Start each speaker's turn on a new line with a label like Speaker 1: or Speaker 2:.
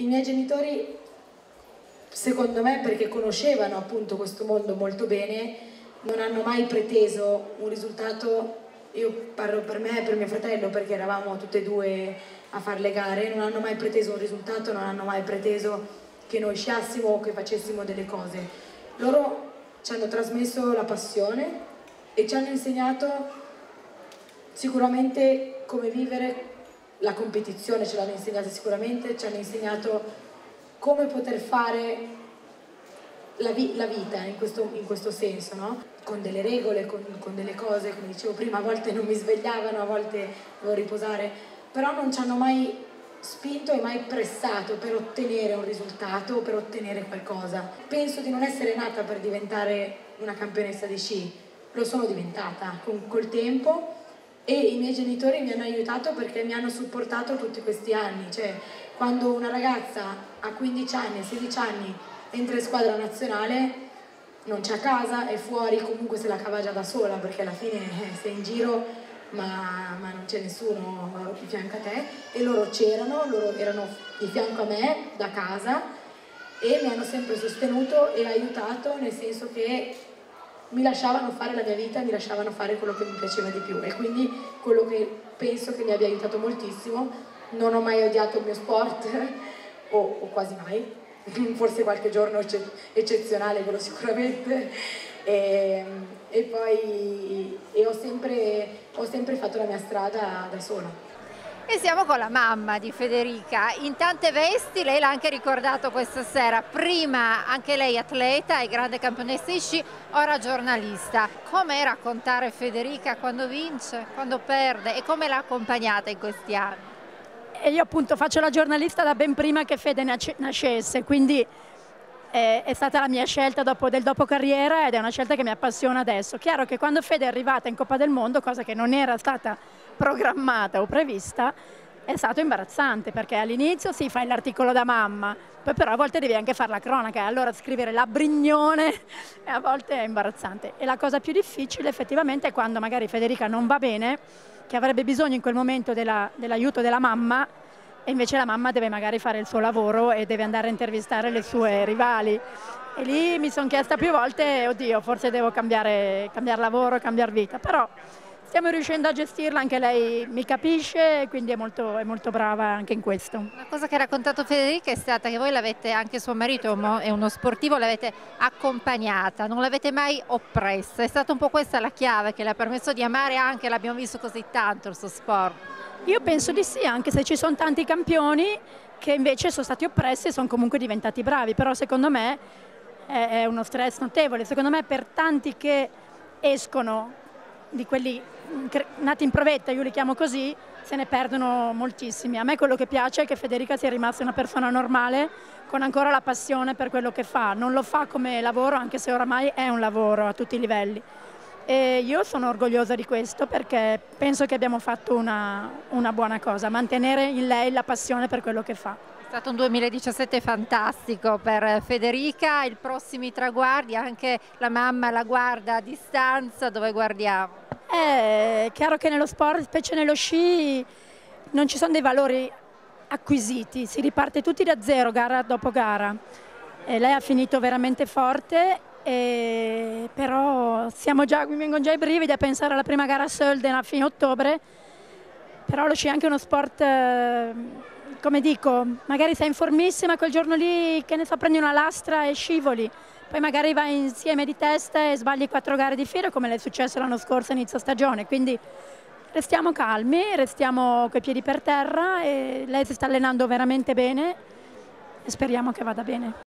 Speaker 1: I miei genitori, secondo me, perché conoscevano appunto questo mondo molto bene, non hanno mai preteso un risultato. Io parlo per me e per mio fratello, perché eravamo tutte e due a fare le gare, non hanno mai preteso un risultato, non hanno mai preteso che noi sciassimo o che facessimo delle cose. Loro ci hanno trasmesso la passione e ci hanno insegnato sicuramente come vivere la competizione, ce l'hanno insegnata sicuramente, ci hanno insegnato come poter fare la vita in questo senso, no? Con delle regole, con delle cose, come dicevo prima, a volte non mi svegliavano, a volte dovevo riposare, però non ci hanno mai spinto e mai pressato per ottenere un risultato o per ottenere qualcosa. Penso di non essere nata per diventare una campionessa di sci, lo sono diventata col tempo, e i miei genitori mi hanno aiutato perché mi hanno supportato tutti questi anni. Cioè, quando una ragazza a 15 anni, 16 anni entra in squadra nazionale, non c'è a casa, è fuori, comunque se la cava già da sola, perché alla fine sei in giro ma non c'è nessuno di fianco a te, e loro c'erano, loro erano di fianco a me da casa e mi hanno sempre sostenuto e aiutato, nel senso che mi lasciavano fare la mia vita, mi lasciavano fare quello che mi piaceva di più, e quindi quello che penso che mi abbia aiutato moltissimo. Non ho mai odiato il mio sport o quasi mai, forse qualche giorno eccezionale, quello sicuramente, e poi ho sempre fatto la mia strada da sola.
Speaker 2: E siamo con la mamma di Federica, in tante vesti. Lei l'ha anche ricordato questa sera, prima anche lei atleta e grande campionessa di sci, ora giornalista. Com'è raccontare Federica quando vince, quando perde, e come l'ha accompagnata in questi anni?
Speaker 3: E io appunto faccio la giornalista da ben prima che Fede nascesse, quindi è stata la mia scelta del dopo carriera, ed è una scelta che mi appassiona adesso. Chiaro che quando Fede è arrivata in Coppa del Mondo, cosa che non era stata programmata o prevista, è stato imbarazzante, perché all'inizio si fa l'articolo da mamma, poi però a volte devi anche fare la cronaca, e allora scrivere la Brignone a volte è imbarazzante. E la cosa più difficile effettivamente è quando magari Federica non va bene, che avrebbe bisogno in quel momento dell'aiuto della mamma, e invece la mamma deve magari fare il suo lavoro e deve andare a intervistare le sue rivali. E lì mi sono chiesta più volte, oddio, forse devo cambiare lavoro, cambiare vita, però stiamo riuscendo a gestirla, anche lei mi capisce, quindi è molto brava anche in questo.
Speaker 2: Una cosa che ha raccontato Federica è stata che voi l'avete, anche suo marito è uno sportivo, l'avete accompagnata, non l'avete mai oppressa. È stata un po' questa la chiave che le ha permesso di amare anche, l'abbiamo visto così tanto, il suo sport.
Speaker 3: Io penso di sì, anche se ci sono tanti campioni che invece sono stati oppressi e sono comunque diventati bravi, però secondo me è uno stress notevole. Secondo me per tanti che escono, di quelli nati in provetta, io li chiamo così, se ne perdono moltissimi. A me quello che piace è che Federica sia rimasta una persona normale, con ancora la passione per quello che fa. Non lo fa come lavoro, anche se oramai è un lavoro a tutti i livelli. E io sono orgogliosa di questo, perché penso che abbiamo fatto una buona cosa, mantenere in lei la passione per quello che fa.
Speaker 2: È stato un 2017 fantastico per Federica, i prossimi traguardi, anche la mamma la guarda a distanza, dove guardiamo?
Speaker 3: È chiaro che nello sport, specie nello sci, non ci sono dei valori acquisiti, si riparte tutti da zero, gara dopo gara. E lei ha finito veramente forte, però mi vengono già i brividi a pensare alla prima gara a Sölden a fine ottobre. Però lo sci è anche uno sport, come dico, magari sei in formissima, quel giorno lì, che ne so, prendi una lastra e scivoli, poi magari vai insieme di testa e sbagli 4 gare di fila, come le è successo l'anno scorso inizio stagione. Quindi restiamo calmi, restiamo coi piedi per terra, e lei si sta allenando veramente bene e speriamo che vada bene.